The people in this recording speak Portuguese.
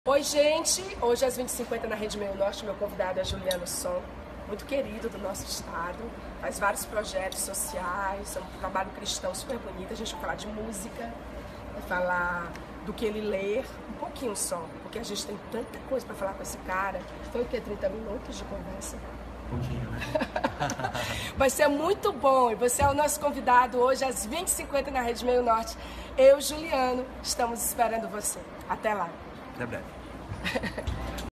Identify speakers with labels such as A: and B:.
A: Oi, gente! Hoje às 20h50 na Rede Meio Norte, meu convidado é Juliano Som, muito querido do nosso estado, faz vários projetos sociais, é um trabalho cristão super bonito. A gente vai falar de música, vai falar do que ele lê, um pouquinho só, porque a gente tem tanta coisa para falar com esse cara. Foi o quê? 30 minutos de conversa?
B: Um pouquinho, né?
A: Vai ser muito bom, e você é o nosso convidado hoje às 20h50 na Rede Meio Norte. Eu, Juliano, estamos esperando você. Até lá.
B: Até breve.